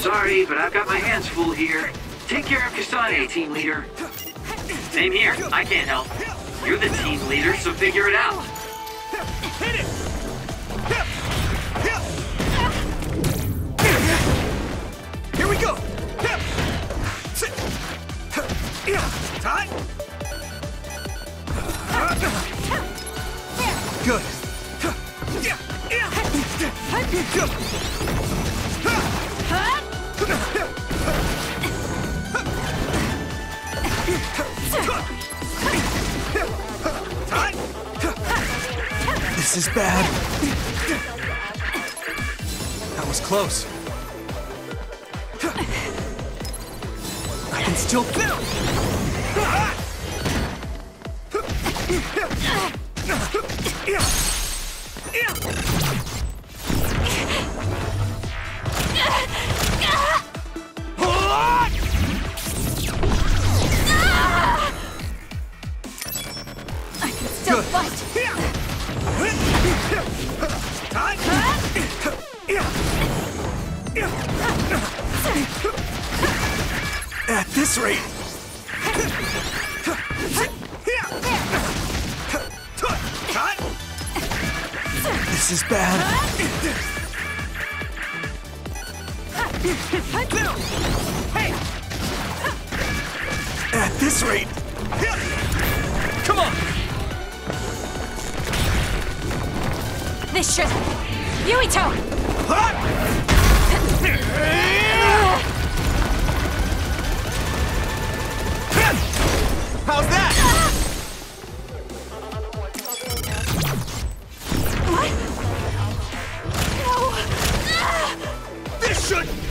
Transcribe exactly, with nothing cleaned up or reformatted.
Sorry, but I've got my hands full here. Take care of Kasane, team leader. Same here. I can't help. You're the team leader, so figure it out. Hit it! Here we go! Time! Good. This is bad. That was close. I can still feel. I can still fight. At this rate. This is bad. At this rate. Come on. This should. Yuito! How's that? What? No! This should.